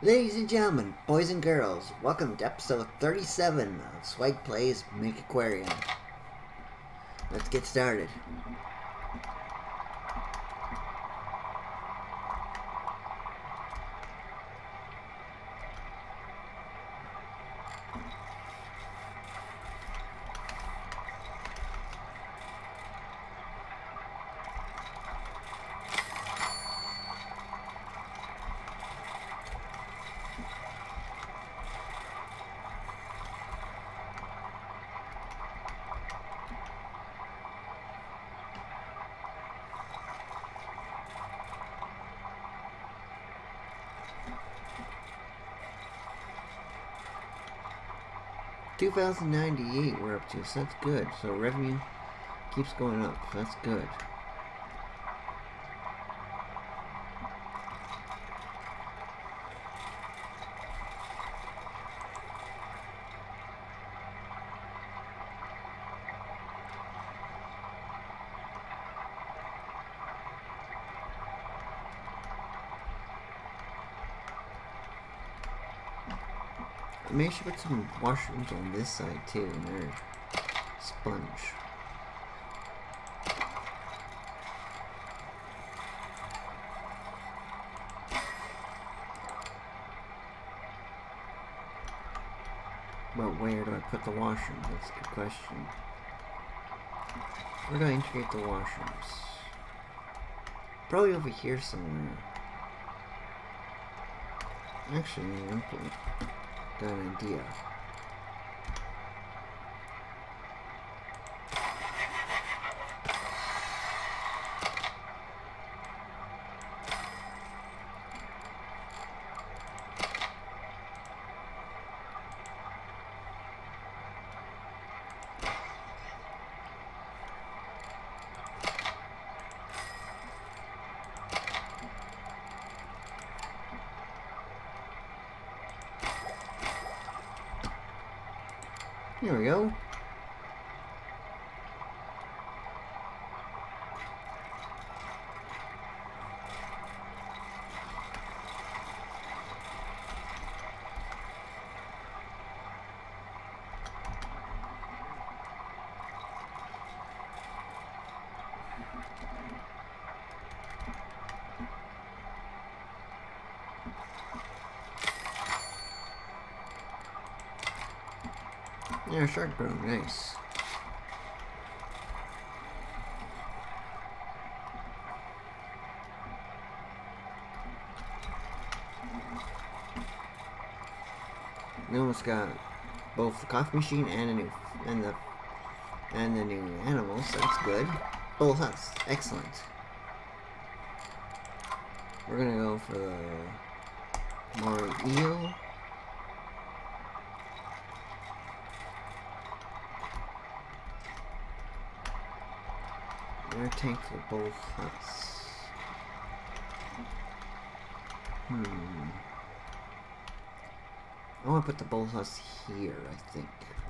Ladies and gentlemen, boys and girls, welcome to episode 37 of Swag Plays Megaquarium. Let's get started. $2,098 we're up to, so that's good. So revenue keeps going up, so that's good. Maybe I should put some washrooms on this side too, and they're sponge. But where do I put the washrooms? That's a good question. Where do I integrate the washrooms? Probably over here somewhere. Actually, got an idea. Here we go. Yeah, shark bro, nice. We almost got both the coffee machine and the new animals. So that's good. Bull huts, excellent. We're gonna go for the more eel. Air tank for both huts. I want to put the bull huts here, I think.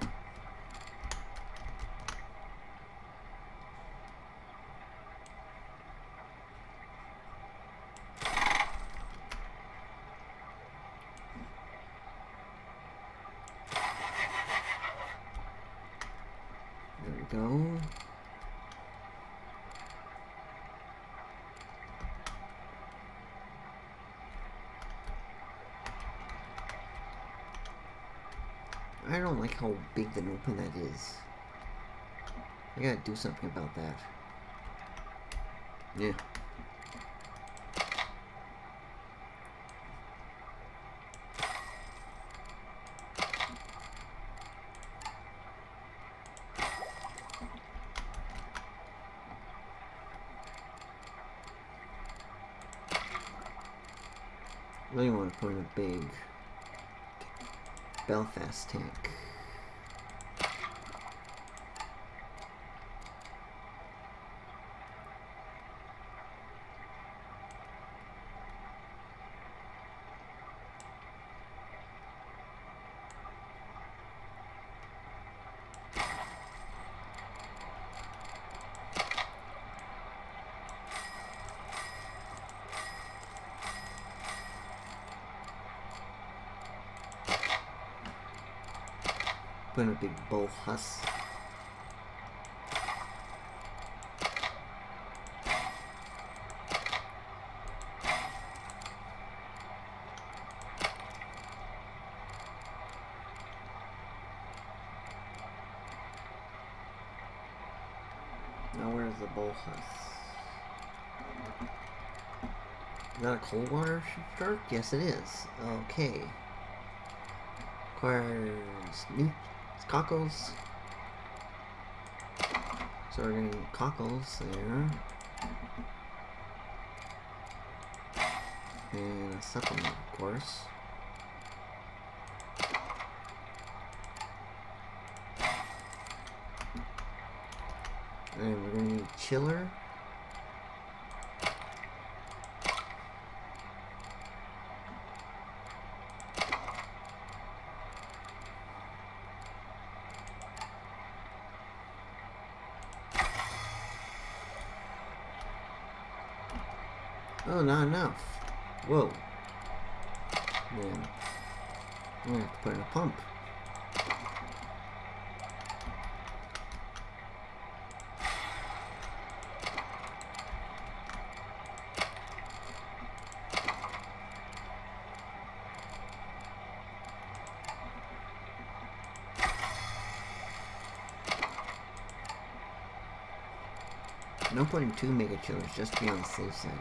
There we go. I don't like how big and open that is. I gotta do something about that. Yeah. Really want to put in a big Belfast tank. Put in a big bull huss. Now where's the bull huss? Is that a cold water shark? Yes, it is. Okay. Requires new cockles. So we're gonna need cockles there. And a supplement, of course. And we're gonna need chiller. Oh, not enough. Whoa. Then I'm gonna have to put in a pump. No point in 2 mega chillers, just to be on the safe side.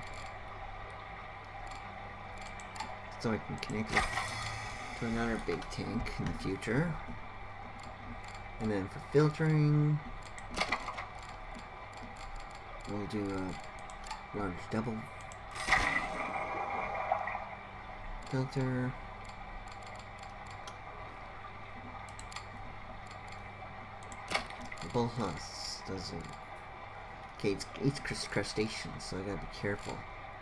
So I can connect it to another big tank in the future. And then for filtering, we'll do a large double filter. The bull huss doesn't. Okay, it eats crustaceans, so I gotta be careful.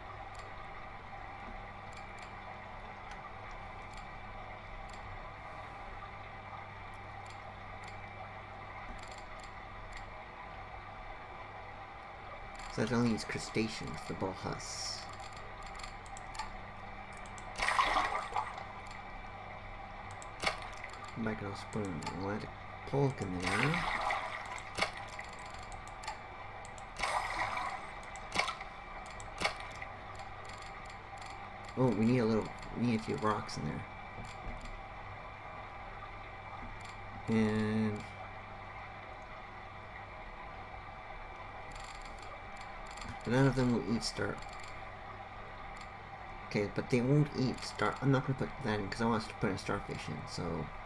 So it only eats crustaceans, the bull huss. I can also put an Atlantic polk in there. Oh, we need a few rocks in there. And none of them will eat star. Okay, but they won't eat star. I'm not gonna put that in because I want us to put a starfish in. So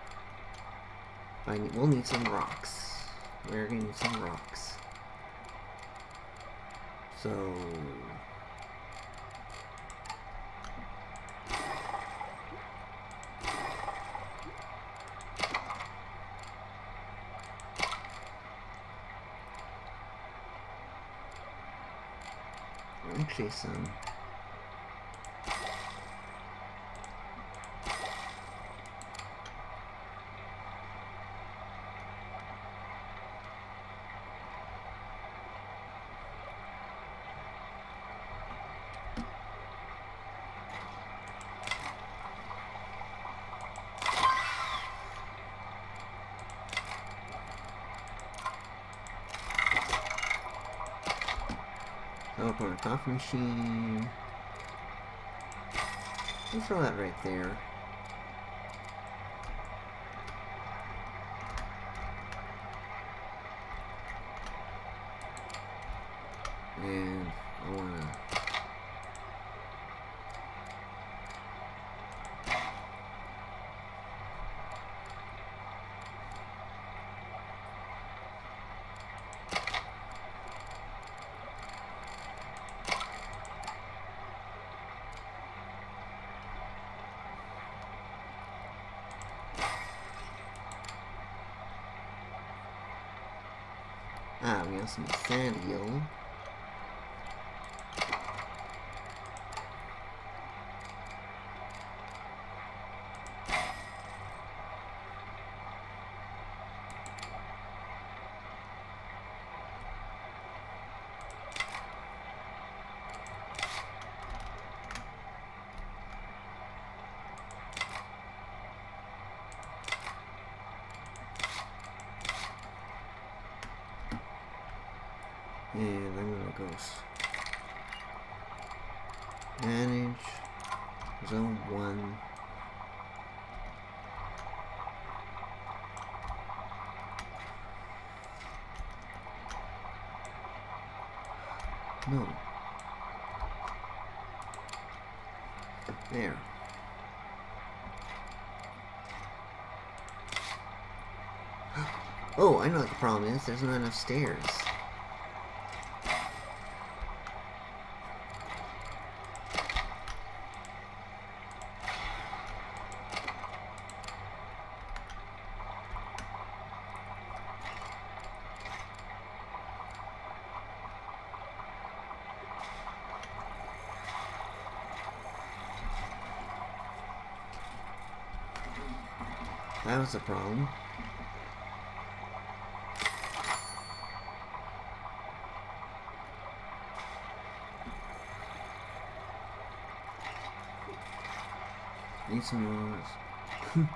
we'll need some rocks. We're gonna need some rocks. So actually some. I'll put a coffee machine. We'll throw that right there. And I wanna we also need sand eel. And I'm gonna go manage zone 1. No. There. Oh, I know what the problem is. There's not enough stairs. That was a problem. Need some more.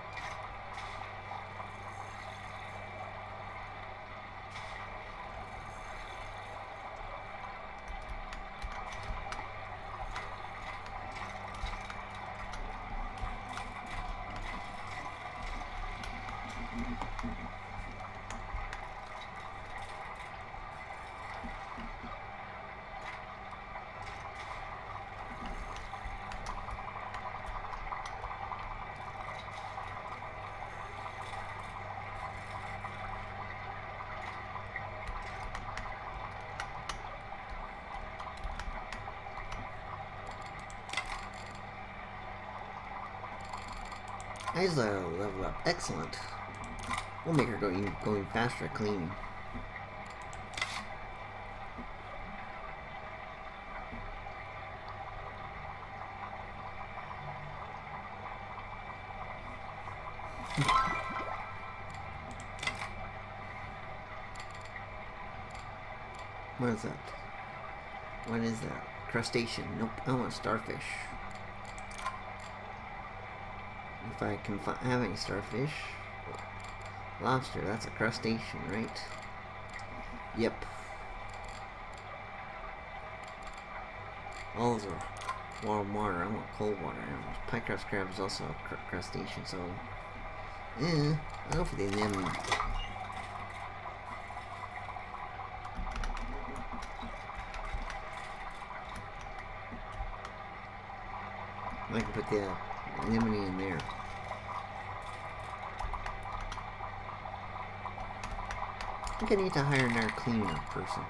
I just level up. Excellent. We'll make her going faster at cleaning. What is that? What is that? Crustacean. Nope, I want starfish. If I can have any starfish. Lobster, that's a crustacean, right? Yep. All those are warm water. I want cold water. Pycross crab is also a crustacean, so... yeah, I'll go for the anemone. I can put the anemone in there. I think I need to hire another cleaner person.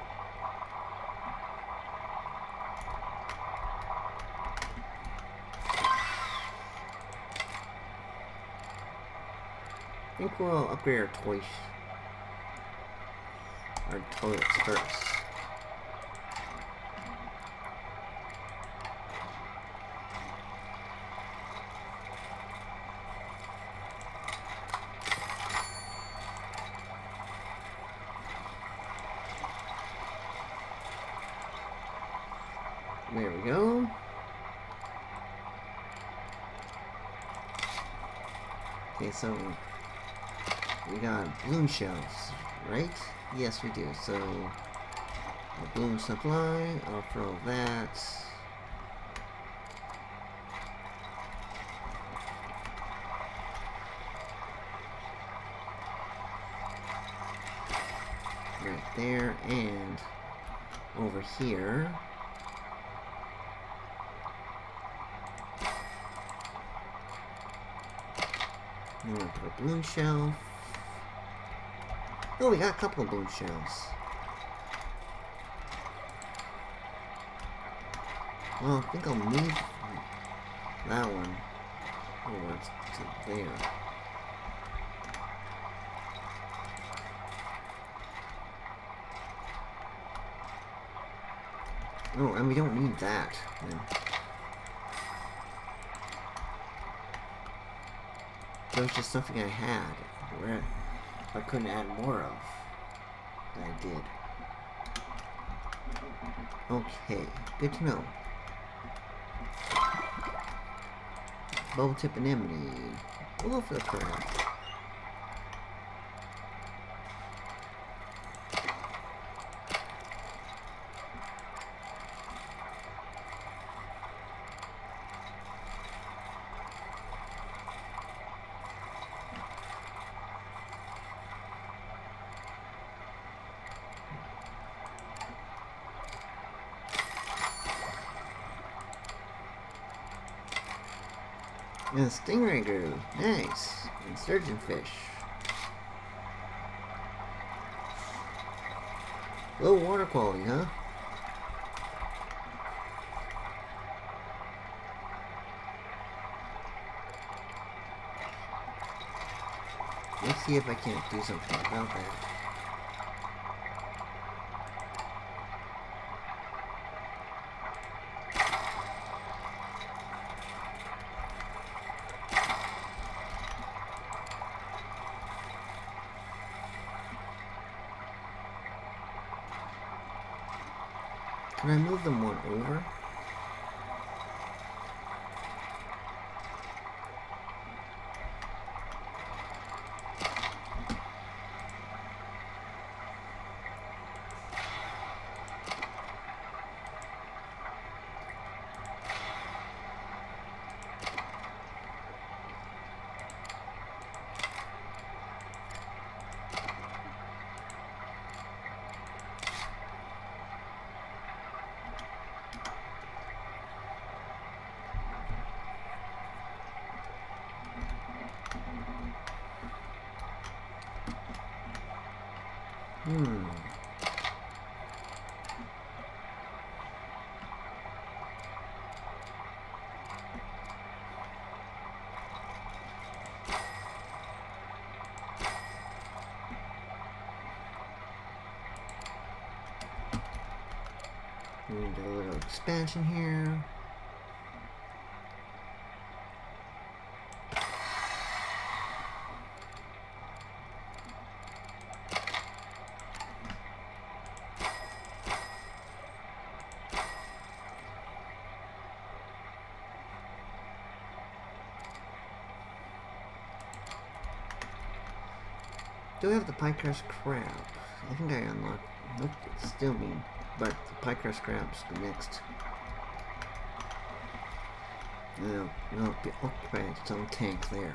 I think we'll upgrade our toilets first. There we go. Okay, so we got balloon shells, right? Yes, we do. So a balloon supply, I'll throw that. Right there, and over here. I'm gonna put a balloon shelf. Oh, we got a couple of balloon shells. Well, I think I'll move that one over to there. Oh, and we don't need that then. That was just something I had, where I couldn't add more of than I did. Okay, good to know. Bubble tip anemone. We'll go for the crab. And stingray grew. Nice. And surgeonfish. Low water quality, huh? Let's see if I can't do something about that. Can I move them one over? We need a little expansion here. Do I have the pie crust crab? I think I unlocked. Nope, it's still me. But the pie crust crab's next. No, occupy its own tank there.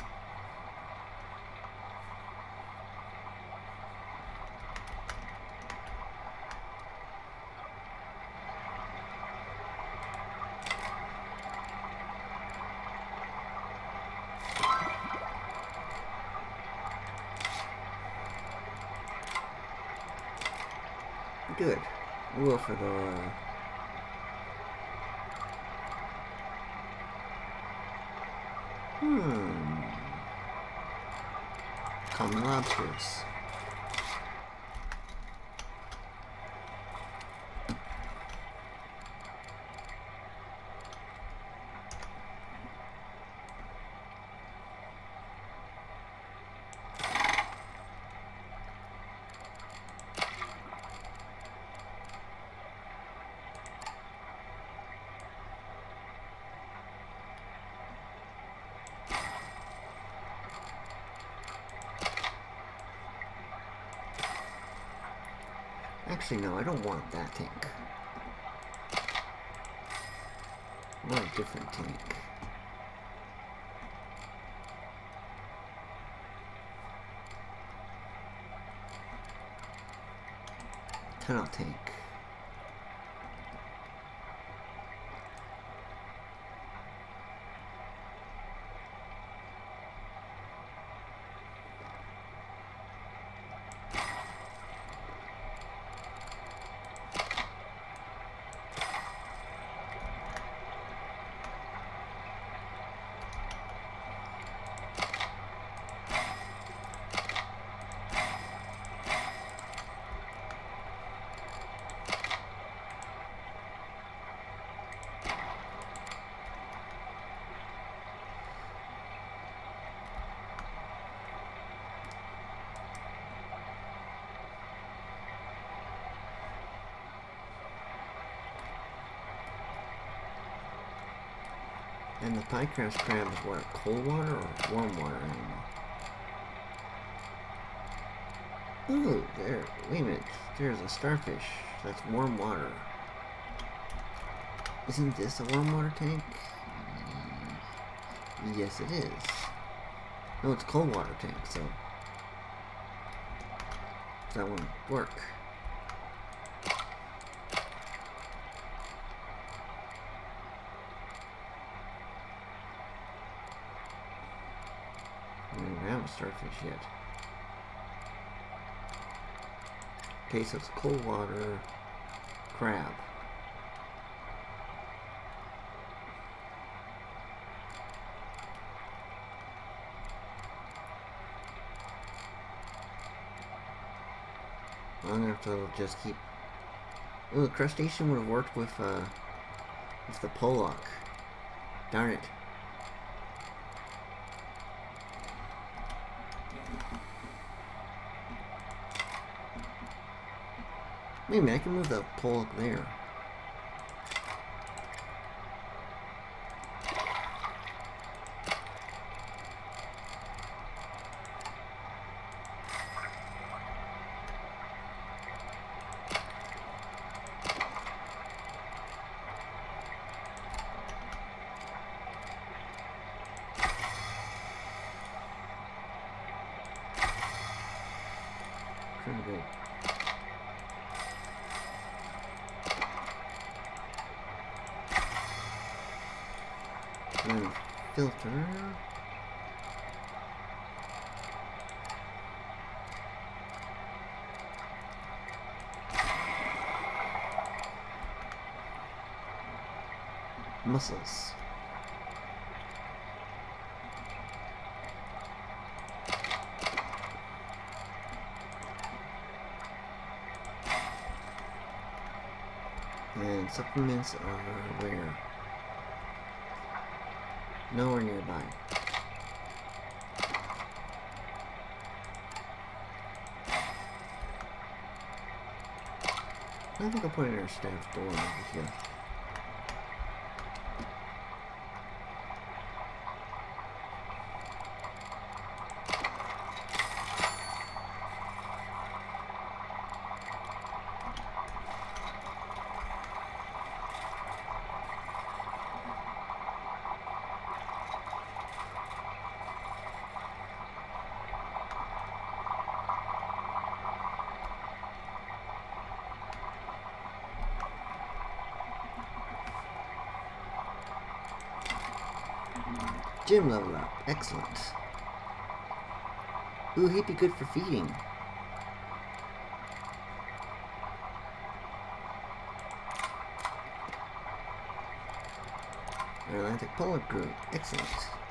Good. We'll for the common lobsters. Actually, no, I don't want that tank. I want a different tank. Tunnel tank. And the pie crust crab is what, cold water or warm water animal? Ooh, there, wait a minute, there's a starfish. That's warm water. Isn't this a warm water tank? Yes, it is. No, it's cold water tank, so that won't work. starfish yet. Okay, so it's cold water crab. I'm gonna have to just keep. Oh, the crustacean would have worked with the pollock. Darn it. Wait a minute, I can move the pollock there. Pretty good. And filter. Mussels. And supplements are where? Nowhere nearby. I think I'll put in our staff door over here. Gym level up. Excellent. Ooh, he'd be good for feeding. Our Atlantic pollock grew. Excellent.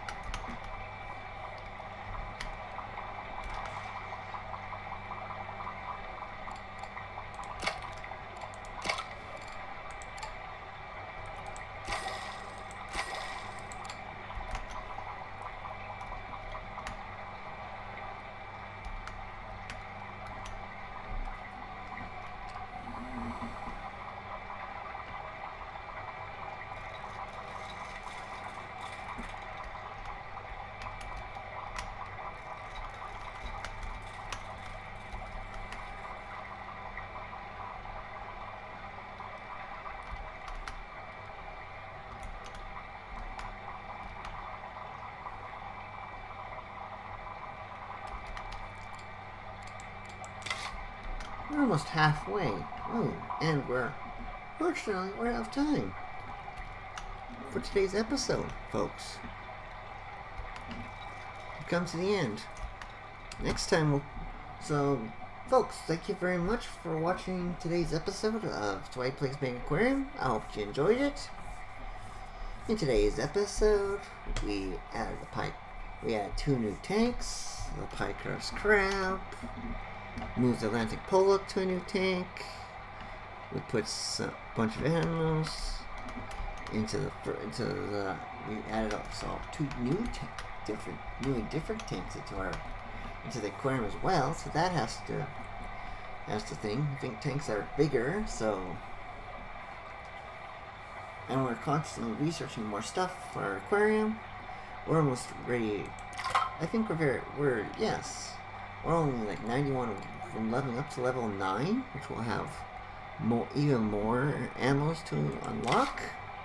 We're almost halfway. Oh, and fortunately, we're out of time for today's episode, folks. We've come to the end. Next time So, folks, thank you very much for watching today's episode of Dwight Plays Megaquarium. I hope you enjoyed it. In today's episode, we added We added 2 new tanks, the Picar's crab, moved the Atlantic pollock to a new tank. We put a bunch of animals into the. We added also 2 different tanks into the aquarium as well. So that's the thing. I think tanks are bigger, so. And we're constantly researching more stuff for our aquarium. We're almost ready. I think we're only like 91 from leveling up to level 9, which will have even more animals to unlock.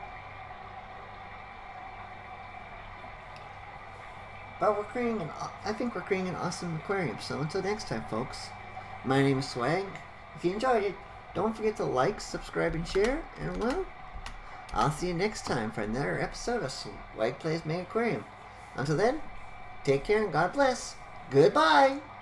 But I think we're creating an awesome aquarium. So until next time, folks, my name is Swag. If you enjoyed it, don't forget to like, subscribe, and share. And well, I'll see you next time for another episode of Swag Plays Megaquarium. Until then, take care and God bless. Goodbye.